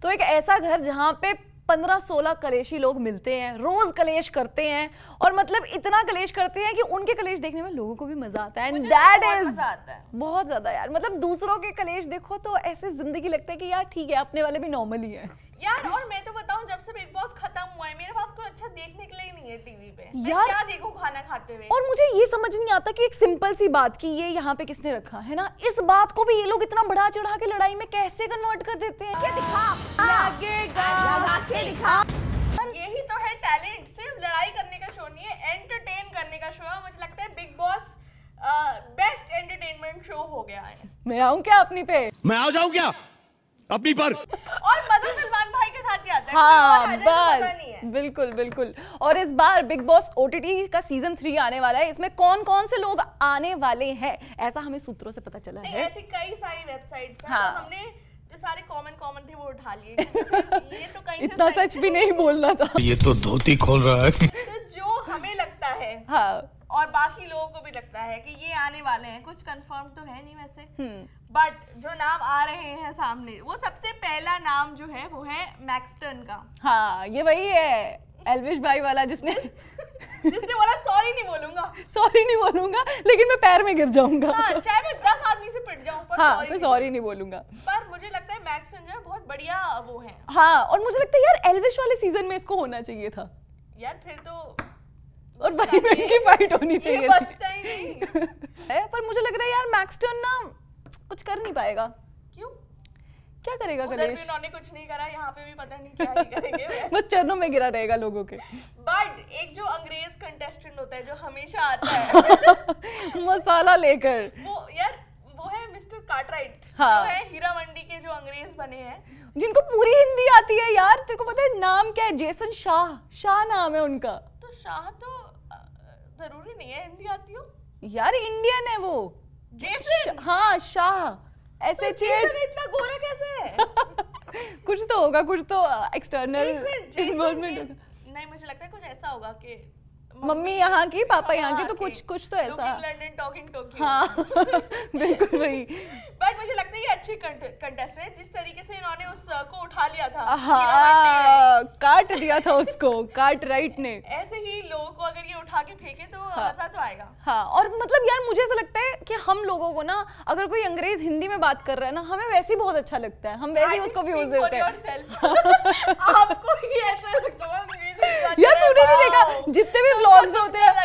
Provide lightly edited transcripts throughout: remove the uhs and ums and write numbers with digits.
तो एक ऐसा घर जहाँ पे 15-16 कलेशी लोग मिलते हैं, रोज कलेश करते हैं और मतलब इतना कलेश करते हैं कि उनके कलेश देखने में लोगों को भी मजा आता है। एंड दैट इज बहुत ज्यादा यार, मतलब दूसरों के कलेश देखो तो ऐसे जिंदगी लगता है कि यार ठीक है अपने वाले भी नॉर्मल ही है यार। और मैं तो बताऊं, जब से बिग बॉस खत्म हुआ है मेरे पास कोई अच्छा देखने के लिए नहीं है टीवी पे। यार क्या देखूं खाना खाते हुए। और मुझे ये समझ नहीं आता कि एक सिंपल सी बात की ये यहाँ पे किसने रखा है ना, इस बात को भी ये लोग इतना बढ़ा चढ़ा के लड़ाई में कैसे कन्वर्ट कर देते हैं। यही तो है टैलेंट, सिर्फ लड़ाई करने का शो नहीं है, एंटरटेन करने का शो है। मुझे लगता है Bigg Boss best entertainment show हो गया है। मैं आऊं क्या अपनी पे? मैं आ जाऊं क्या अपनी पर? और मजा सलमान भाई के साथ ही आता है। हाँ बस बिल्कुल बिल्कुल। और इस बार बिग बॉस OTT का सीजन 3 आने वाला है, इसमें कौन कौन से लोग आने वाले हैं ऐसा हमें सूत्रों से पता चला है। ऐसी कई सारी वेबसाइट्स हैं। हाँ। तो हमने जो सारे कॉमन थे वो उठा लिए। ये तो कहीं इतना सच भी नहीं बोलना था। ये तो धोती खोल रहा है। तो जो हमें लगता है हाँ और बाकी लोगों को भी लगता है कि ये आने वाले हैं, कुछ कंफर्म तो है नहीं वैसे, बट जो नाम आ रहे हैं सामने, वो सबसे पहला नाम जो है वो है मैक्सटन का। हाँ ये वही है एल्विश भाई वाला जिसने बोला सॉरी नहीं बोलूंगा, सॉरी नहीं बोलूंगा लेकिन मैं पैर में गिर जाऊंगा। हाँ, चाहे मैं 10 आदमी से पिट जाऊं पर हाँ, मैं सॉरी नहीं बोलूंगा। पर मुझे लगता है मैक्सटन जो है बहुत बढ़िया वो है। हाँ और मुझे लगता है यार एल्विश वाले सीजन में इसको होना चाहिए था यार, फिर तो और भाई बहन की फाइट होनी चाहिए बचता ही नहीं है। पर मुझे लग रहा है यार मैक्सटन ना कुछ कर नहीं पाएगा। क्यों? क्या करेगा उधर कलेश? भी उन्होंने कुछ नहीं करा, यहाँ पे भी पता नहीं क्या ही करेंगे। बस चरणों में गिरा रहेगा लोगों के। बट एक जो अंग्रेज कंटेस्टेंट होता है जो हमेशा आता है मसाला लेकर, वो है मिस्टर कार्टराइट। हाँ। जो है हीरा मंडी के जो अंग्रेज बने हैं, जिनको पूरी हिंदी आती है यार। तेरे को पता है नाम क्या है? जेसन शाह नाम है उनका। तो शाह तो जरूरी नहीं है हिंदी आती हो यार, इंडियन है वो। जेसन। हाँ शाह ऐसे चेंज। इतना गोरा कैसे है? कुछ तो होगा, कुछ तो एक्सटर्नल इन्वॉल्वमेंट होगा। नहीं, मुझे लगता है कुछ ऐसा होगा कि मम्मी यहाँ की पापा यहाँ के, तो कुछ तो ऐसा। London talking Tokyo. हाँ बिल्कुल वही। बट मुझे लगता है ये अच्छी कंटेस्टेंट है, जिस तरीके से इन्होंने उस को उठा लिया था। हाँ काट दिया था उसको कार्टराइट ने। ऐसे ही लोगों को अगर ये उठा के फेंके तो मजा तो आएगा। हाँ और मतलब यार मुझे ऐसा लगता है कि हम लोगों को ना अगर कोई अंग्रेज हिंदी में बात कर रहा है ना, हमें वैसे ही बहुत अच्छा लगता है, हम वैसे ही उसको व्यूज देते हैं। आपको ही ऐसा लगता है अंग्रेज? यार तूने नहीं देखा जितने भी व्लॉग्स होते हैं?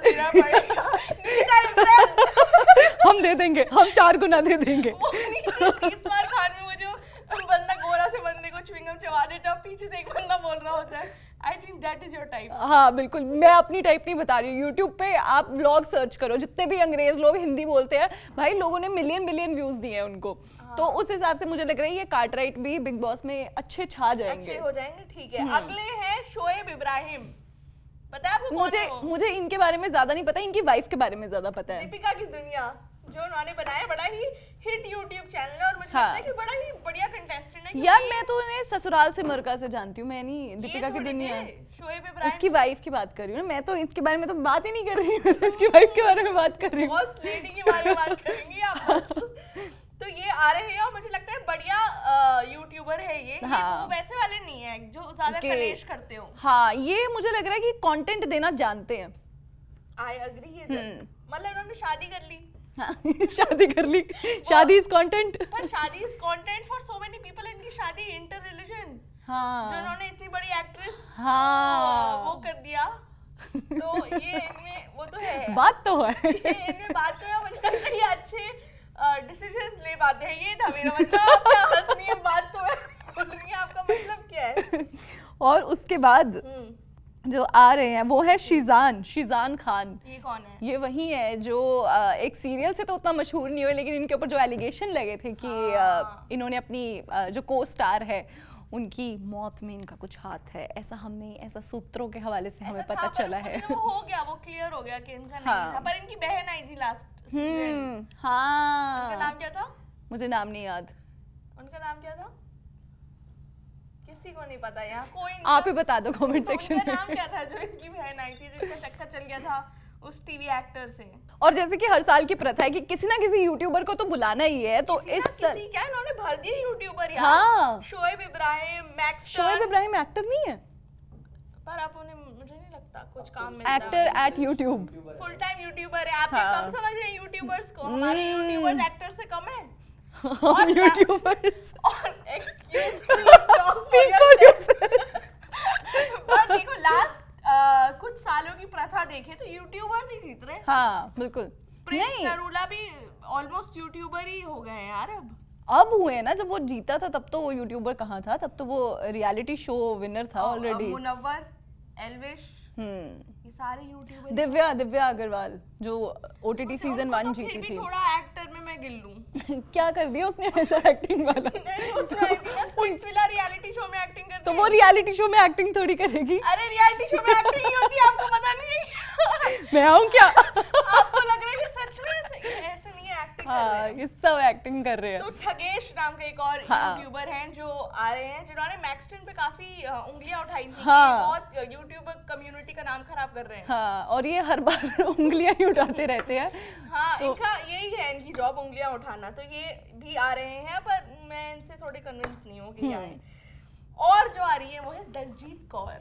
हम दे देंगे, हम 4 गुना दे देंगे। 30 बार खान में वो जो बंदा गोरा से बंदे को च्युइंगम चबा देता है, पीछे से एक बंदा बोल रहा होता है। I think that is your type. हाँ बिल्कुल, मैं अपनी टाइप नहीं बता रही हूँ। यूट्यूब पे आप व्लॉग सर्च करो, जितने भी अंग्रेज लोग हिंदी बोलते हैं भाई, लोगों ने मिलियन व्यूज दिए हैं उनको। तो उस हिसाब से मुझे लग रहा है ये कार्टराइट भी बिग बॉस में अच्छे छा जाएंगे, अच्छे हो जाएंगे। ठीक है, अगले हैं शोएब इब्राहिम। पता है आपको? मुझे इनके बारे में ज्यादा नहीं पता, इनकी वाइफ के बारे में ज्यादा पता है। दीपिका की दुनिया जो उन्होंने बनाया, बड़ा ही हिट यूट्यूब चैनल है और मुझे लगता है कि बड़ा ही बढ़िया कंटेस्टेंट है। यार मैं तो उन्हें ससुराल से मरका से जानती हूँ, मैं नहीं दीपिका की दुनिया। शोएब इब्राहिम उसकी वाइफ की बात कर रही हूँ ना मैं, तो इसके बारे में तो बात ही नहीं कर रही हूँ। इसकी वाइफ के बारे में बात कर रही हूँ। बॉस लेडी के बारे में बात करेंगे आप। तो ये आ रहे हैं और मुझे लगता है बढ़िया यूट्यूबर है ये। हाँ। वो वैसे वाले नहीं है जो ज्यादा कलेश करते हो। हाँ ये मुझे लग रहा है कि कंटेंट देना जानते हैं। आई एग्री है। मतलब उन्होंने शादी कर ली। हाँ, शादी कर ली। शादी इज कंटेंट। पर शादी is content for so many people. इनकी शादी इंटर रिलीजन। हाँ। जो उन्होंने इतनी बड़ी एक्ट्रेस हाँ। वो कर दिया, तो ये इनमें वो तो है, बात तो है। इनमें बात तो है। मुझे लगता है ये अच्छे डिसीजंस ले पाते हैं। ये था मेरा मतलब। आप क्या हंस रही हैं? बात तो है बोल रही हैं, आपका मतलब क्या है? और उसके बाद जो आ रहे हैं वो है शीजान खान। ये कौन है? ये वही है जो एक सीरियल से तो उतना मशहूर नहीं हुए, लेकिन इनके ऊपर जो एलिगेशन लगे थे कि इन्होंने अपनी जो को स्टार है उनकी मौत में इनका कुछ हाथ है, ऐसा सूत्रों के हवाले से हमें पता चला है। वो हो गया, वो क्लियर हो गया कि इनका नहीं था, पर इनकी बहन आई थी लास्ट सीजन। हाँ। उनका नाम क्या था? मुझे नाम नहीं याद। उनका नाम क्या था? किसी को नहीं पता यहाँ, कोई आप ही बता दो कमेंट सेक्शन में। उनका नाम क्या था जो इनकी बहन आई थी, जिनका चक्कर चल गया था? उस टीवी एक्टर से। और जैसे कि हर साल की प्रथा है कि किसी ना किसी यूट्यूबर को तो बुलाना ही है, तो किसी क्या इन्होंने भर दिए यूट्यूबर यार। हाँ, शोएब इब्राहिम, मैक्सटर। शोएब इब्राहिम एक्टर नहीं है पर आप उन्हें, मुझे नहीं लगता कुछ काम मिलता। Actor at YouTube, full time YouTuber है। आप कम समझ रहे हैं यूट्यूबर्स को? हमारे यूट्यूबर्स एक्टर से कम है। और YouTubers excuse speak for yourself. पर देखो लास्ट कुछ सालों की प्रथा देखें तो यूट्यूबर्स ही जीत रहे हैं। हाँ बिल्कुल। प्रिंस नरूला भी ऑलमोस्ट यूट्यूबर ही हो गए हैं यार। अब हुए ना, जब वो जीता था तब तो वो यूट्यूबर कहाँ था, तब तो वो रियलिटी शो विनर था ऑलरेडी। मुनव्वर, एल्विश, ये सारे यूट्यूबर। दिव्या अग्रवाल जो OTT सीजन 1 जीती थी। थोड़ा एक्टर में मैं गिन लूं। क्या कर दिया उसने ऐसा एक्टिंग वाला? उसने रियलिटी शो में एक्टिंग करती तो वो रियलिटी शो में एक्टिंग थोड़ी करेगी। अरे रियलिटी शो में एक्टिंग ही होती है, आपको पता नहीं है? मैं आऊं क्या? आपको लग रहा है कि सच में ऐसे नहीं है एक्टिंग कर रहे हैं? ये सब एक्टिंग कर रहे हैं। तो ठगेश नाम का एक और यूट्यूबर हैं जो आ रहे हैं, जिन्होंने मैक्सटन पे काफी उंगलियां उठाई थी। बहुत यूट्यूबर कम्युनिटी का नाम खराब कर रहे हैं। हाँ, और ये हर बार उंगलियां ही उठाते रहते हैं। हाँ, तो इनका यही है, इनकी जॉब उंगलियां उठाना। तो ये भी आ रहे हैं, पर मैं इनसे थोड़ी कन्विंस नहीं हूँ कि आए। और जो आ रही है वो है दलजीत कौर।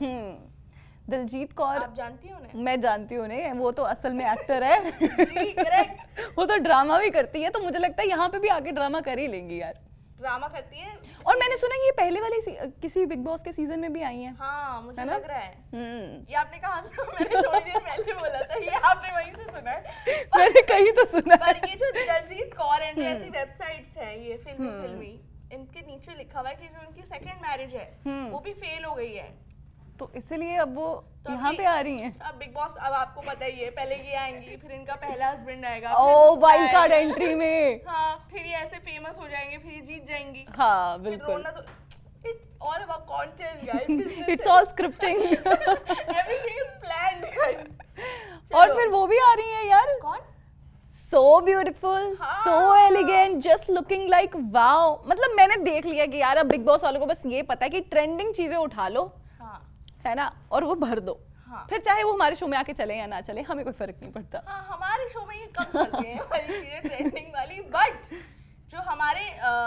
दलजीत कौर, आप जानती हो उन्हें? मैं जानती हूँ उन्हें, वो तो असल में एक्टर है। जी करेक्ट। वो तो ड्रामा भी करती है, तो मुझे लगता है यहाँ पे भी आके ड्रामा कर ही लेंगी यार। ड्रामा करती है। और मैंने सुना कि ये पहले वाले किसी बिग बॉस के सीजन में भी आई हैं। हाँ, मुझे लग रहा है। ये आपने कहाँ से? मैंने थोड़ी देर पहले बोला था, ये आपने वहीं से सुना है। मैंने कहीं तो सुना। पर ये जो दलजीत कौर है, जो ऐसी वेबसाइट्स हैं, ये फिल्मी, इनके नीचे लिखा हुआ है कि जो उनकी सेकंड मैरिज है वो भी फेल हो गई है, तो इसलिए अब वो यहाँ पे आ रही हैं। अब बिग बॉस, अब आपको पता ही है, पहले ये आएंगी, फिर इनका पहला हस्बैड आएगा, ओ वाइल्ड कार्ड एंट्री में। हाँ, फिर ये ऐसे फेमस हो जाएंगे, फिर ये जीत जाएंगी। हाँ बिल्कुल। It's all about content, guys. It's all scripting. Everything is planned, guys. और फिर वो भी आ रही है यार। कौन? So beautiful, so elegant, just looking like wow. मतलब मैंने देख लिया कि यार अब बिग बॉस वालों को बस ये पता है कि ट्रेंडिंग चीजें उठा लो, है ना, और वो भर दो। फिर चाहे वो हमारे शो में आके चले या ना चले, हमें कोई फर्क नहीं पड़ता। हाँ, हमारे शो में ये कम चलती है वाली चीजें, ट्रेंडिंग वाली। बट जो हमारे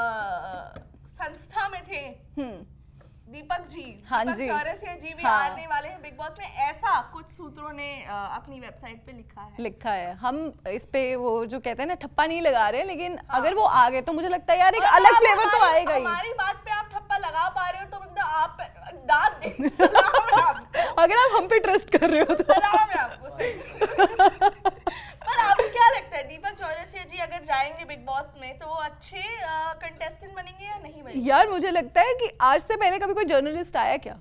संस्था में थे दीपक जी, हाँ दीपक जी, चौरसिया जी भी आने वाले हैं बिग बॉस में, ऐसा कुछ सूत्रों ने अपनी वेबसाइट पे लिखा है। हम इस पे वो जो कहते हैं ना ठप्पा नहीं लगा रहे, लेकिन अगर वो आ गए तो मुझे लगता है यार एक अलग फ्लेवर तो आएगा ही। हमारी बात पे आप ठप्पा लगा पा रहे हो तो मतलब आप दाद दे, सलाम है आपको। अगर आप हम पे ट्रस्ट कर रहे हो तो सलाम है आपको। पर आपको क्या लगता है दीपक चौरसिया जी अगर जाएंगे बिग बॉस में तो वो अच्छे कंटेस्टेंट बनेंगे या नहीं बनेंगे? यार मुझे लगता है कि आज से पहले कभी कोई जर्नलिस्ट आया क्या?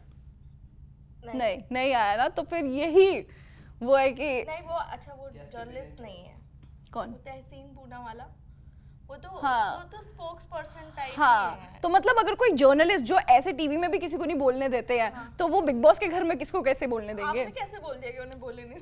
नहीं आया ना, तो फिर यही वो है कि नहीं, वो अच्छा वो जर्नलिस्ट नहीं है। कौन? तहसीन पूनावाला, वो तो स्पोक्स पर्सन टाइप है। तो मतलब अगर कोई जर्नलिस्ट जो ऐसे टीवी में भी किसी को नहीं बोलने देते हैं, तो वो बिग बॉस के घर में किसको कैसे बोलने देंगे? आपने कैसे बोल दिया कि उन्हें बोलने नहीं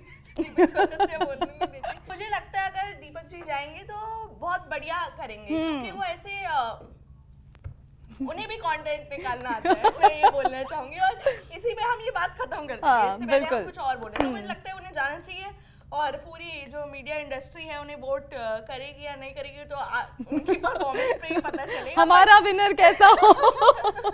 देते? मुझे लगता है अगर दीपक जी जाएंगे तो बहुत बढ़िया करेंगे, क्योंकि वो ऐसे उन्हें भी कंटेंट निकालना आता है, मैं ये बोलना चाहूंगी। और इसी पे हम ये बात खत्म करते हैं, इससे पहले हम कुछ और बोले। तो मुझे लगता है उन्हें जाना चाहिए, और पूरी जो मीडिया इंडस्ट्री है उन्हें वोट करेगी या नहीं करेगी तो उनकी परफॉर्मेंस पे ही पता चलेगा हमारा विनर कैसा हो।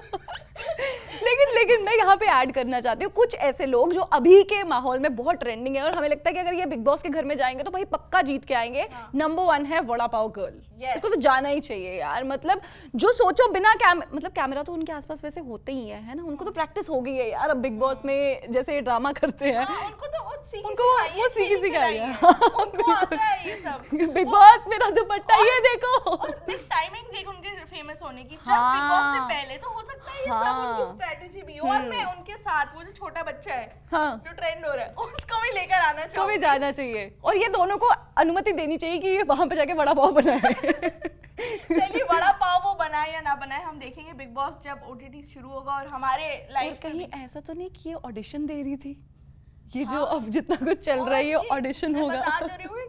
लेकिन मैं यहाँ पे ऐड करना चाहती हूँ कुछ ऐसे लोग जो अभी के माहौल में बहुत ट्रेंडिंग है, और हमें लगता है कि अगर ये बिग बॉस के घर में जाएंगे तो भाई पक्का जीत के आएंगे। नंबर 1 है वड़ा पाव गर्ल। इसको तो जाना ही चाहिए यार। मतलब जो सोचो बिना मतलब कैमरा तो उनके आसपास वैसे होते ही है ना, उनको तो प्रैक्टिस हो गई है यार अब बिग बॉस में जैसे ड्रामा करते हैं। उनको वो सीखी सिखाई है, उनको आता है ये सब। बिग बॉस मेरा दुपट्टा ये देखो, और टाइमिंग देख उनके फेमस होने की, जस्ट बिग बॉस से पहले तो हो सकता है ये सब उनकी स्ट्रेटजी भी हो। और मैं उनके साथ वो जो छोटा बच्चा है जो ट्रेंड हो रहा है उसको भी लेकर आना चाहिए, उसको भी जाना चाहिए, और ये दोनों को अनुमति देनी चाहिए कि ये वहां पे जाके वड़ा पाव बनाए। चलिए वड़ा पाव वो बनाए या ना बनाए हम देखेंगे बिग बॉस जब OTT शुरू होगा। और हमारे लाइफ कहीं ऐसा तो नहीं कि ये ऑडिशन दे रही थी, ये जो अब जितना कुछ चल रहा है ये ऑडिशन होगा। बता जो रही हूँ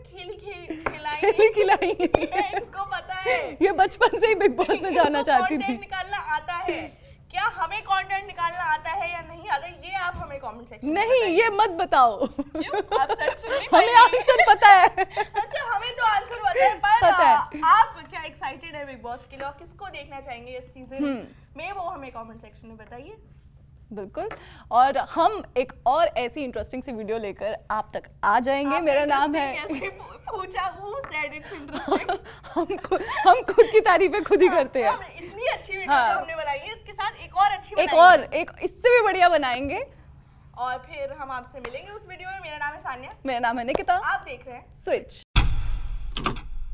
खिलाई इनको पता है, ये बचपन से ही बिग बॉस में जाना चाहती थी। निकालना आता है क्या हमें कंटेंट निकालना आता है या नहीं आता, ये आप हमें कमेंट सेक्शन में नहीं ये मत बताओ। क्यों? आप सच सुन नहीं हमें आंसर पता है। अच्छा हमें तो आंसर पता है, पर आप क्या एक्साइटेड है बिग बॉस के लिए और किसको देखना चाहेंगे इस सीजन में, वो हमें कमेंट सेक्शन में बताइए। बिल्कुल, और हम एक और ऐसी इंटरेस्टिंग सी वीडियो लेकर आप तक आ जाएंगे। मेरा नाम है पूछा वो said it's interesting। हम खुद की तारीफें खुद ही करते हैं। इतनी अच्छी वीडियो हमने बनाई है, इसके साथ एक और अच्छी एक इससे भी बढ़िया बनाएंगे और फिर हम आपसे मिलेंगे उस वीडियो में। मेरा नाम है सान्या, मेरा नाम है निकिता, आप देख रहे हैं स्विच।